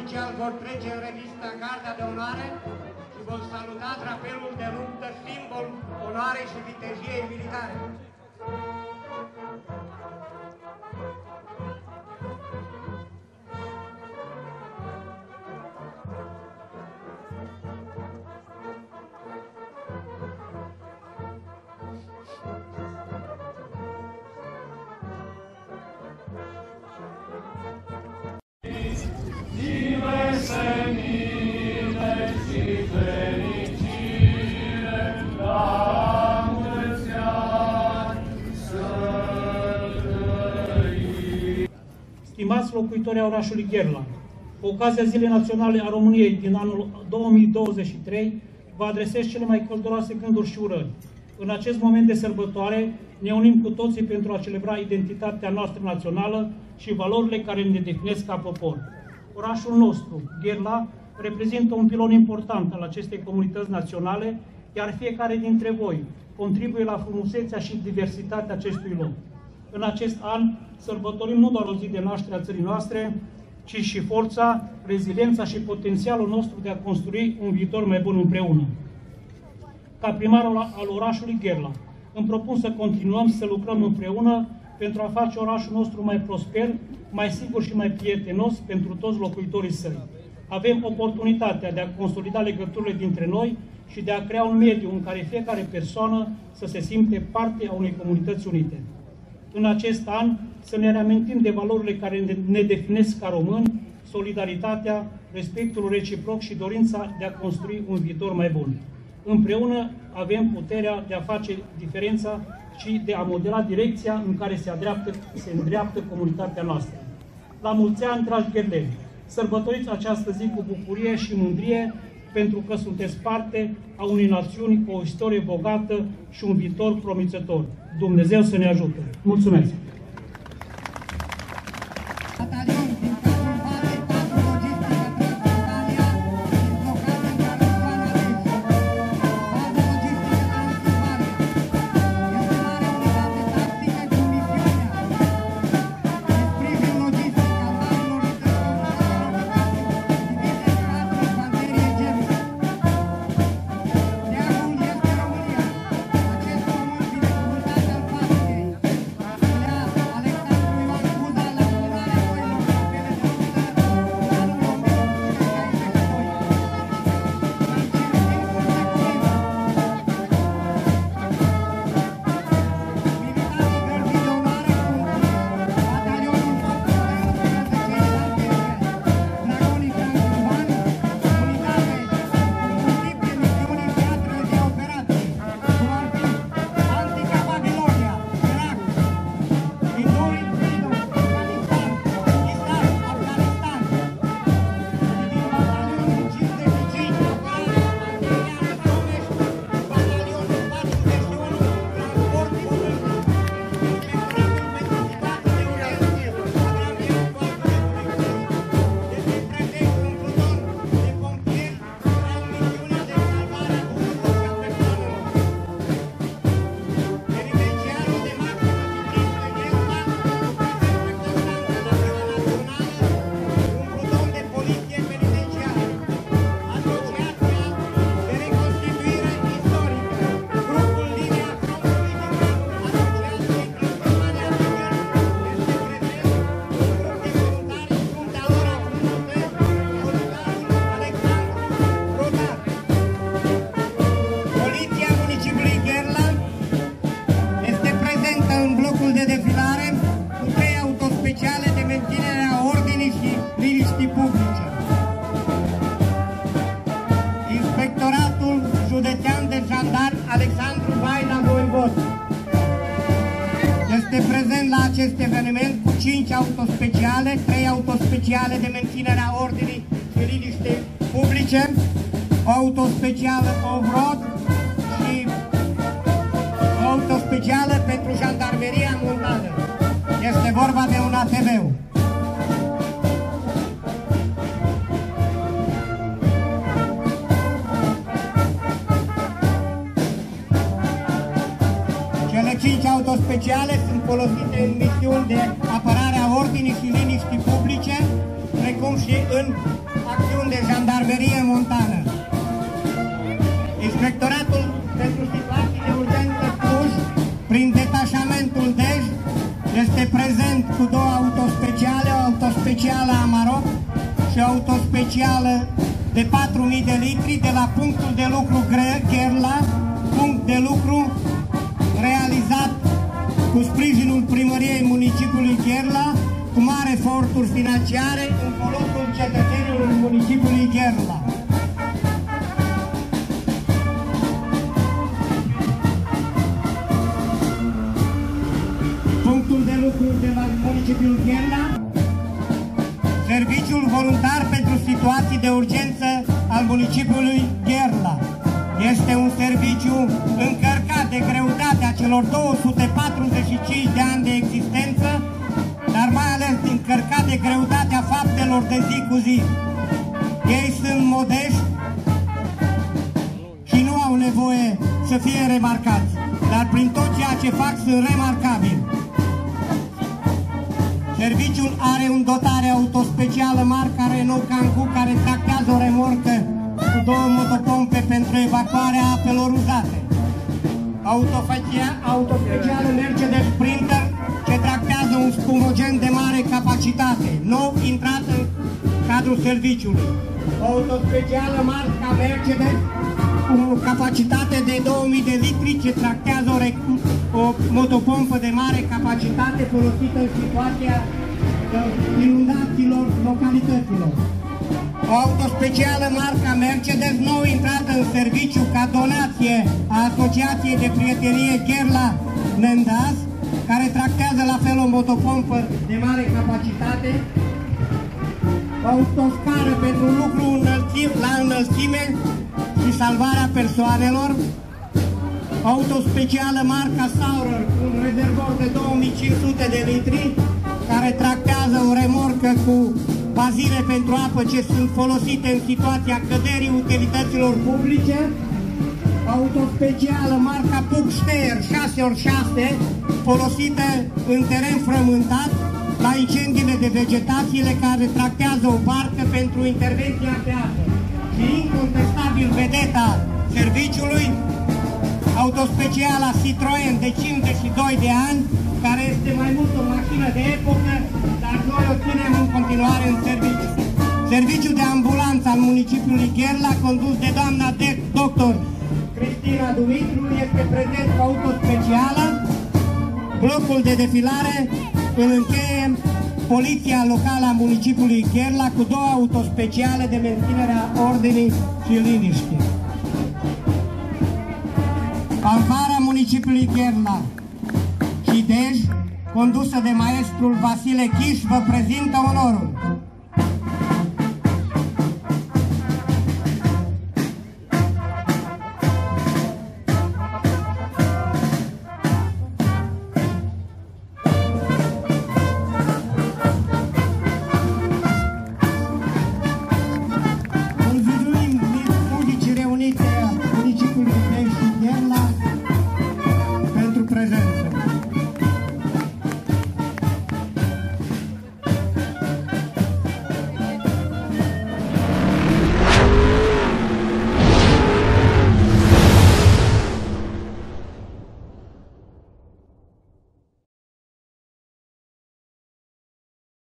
oficial vor trece în revistă garda de onoare și vor saluta drapelul de luptă, simbol onoarei și vitejiei militare. Stimați locuitori ai orașului Gherla, cu ocazia Zilei Naționale a României din anul 2023, vă adresez cele mai călduroase gânduri și urări. În acest moment de sărbătoare, ne unim cu toții pentru a celebra identitatea noastră națională și valorile care ne definesc ca popor. Orașul nostru, Gherla, reprezintă un pilon important al acestei comunități naționale, iar fiecare dintre voi contribuie la frumusețea și diversitatea acestui loc. În acest an sărbătorim nu doar o zi de naștere a țării noastre, ci și forța, reziliența și potențialul nostru de a construi un viitor mai bun împreună. Ca primar al orașului Gherla, îmi propun să continuăm să lucrăm împreună pentru a face orașul nostru mai prosper, mai sigur și mai prietenos pentru toți locuitorii săi. Avem oportunitatea de a consolida legăturile dintre noi și de a crea un mediu în care fiecare persoană să se simte parte a unei comunități unite. În acest an să ne reamintim de valorile care ne definesc ca români, solidaritatea, respectul reciproc și dorința de a construi un viitor mai bun. Împreună avem puterea de a face diferența și de a modela direcția în care se îndreaptă comunitatea noastră. La mulți ani, dragi gherleni, sărbătoriți această zi cu bucurie și mândrie, pentru că sunteți parte a unei națiuni cu o istorie bogată și un viitor promițător. Dumnezeu să ne ajute! Mulțumesc! Alexandru Vaina Voivod este prezent la acest eveniment cu 5 autospeciale, 3 autospeciale de menținere a ordinii și liniște publice, o autospecială off-road și o autospecială pentru jandarmeria montană. Este vorba de un ATV. Cele 5 autospeciale sunt folosite în misiuni de apărare a ordinii și liniștii publice, precum și în și o autospecială de 4.000 de litri de la punctul de lucru Gherla, punct de lucru realizat cu sprijinul primăriei municipiului Gherla, cu mari eforturi financiare în folosul cetățenilor municipiului Gherla. Punctul de lucru de la municipiul Gherla, Serviciul Voluntar pentru Situații de Urgență al municipiului Gherla. Este un serviciu încărcat de greutatea celor 245 de ani de existență, dar mai ales încărcat de greutatea faptelor de zi cu zi. Ei sunt modești și nu au nevoie să fie remarcați, dar prin tot ceea ce fac sunt remarcabili. Serviciul are un dotare autospecială marca Renault Kangoo, care tractează o remorcă cu 2 motopompe pentru evacuarea apelor uzate. Autospecială Mercedes Sprinter, ce tractează un spumogen de mare capacitate, nou intrat în cadrul serviciului. Autospecială marca Mercedes cu o capacitate de 2000 de litri, ce tractează o motopompă de mare capacitate folosită în situația inundațiilor localităților. O autospecială marca Mercedes, nou intrată în serviciu ca donație a Asociației de Prietenie Gherla Nendaz, care tractează la fel o motopompă de mare capacitate. O autoscară pentru lucru la înălțime și salvarea persoanelor. Autospecială marca Saurer, un rezervor de 2500 de litri, care tractează o remorcă cu bazine pentru apă ce sunt folosite în situația căderii utilităților publice. Autospecială marca Buxter 6x6, folosită în teren frământat la incendiile de vegetațiile, care tractează o barcă pentru intervenția pe apă. Și incontestabil vedeta serviciului, autospeciala Citroen de 52 de ani, care este mai mult o mașină de epocă, dar noi o ținem în continuare în serviciu. Serviciul de ambulanță al municipiului Gherla, condus de doamna doctor Cristina Dumitru, este prezent cu autospecială. Blocul de defilare îl încheie Poliția Locală a municipiului Gherla cu 2 autospeciale de menținere a ordinii și liniștii. Fanfara municipiului Gherla și Dej, condusă de maestrul Vasile Chiș, vă prezintă onorul.